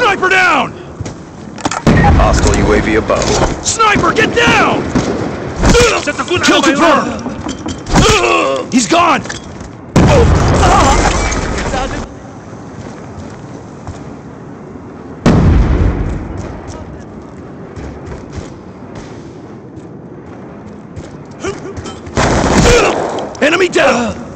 Sniper down! Hostile UAV above. Sniper, get down! Kill confirmed! He's gone! Enemy down!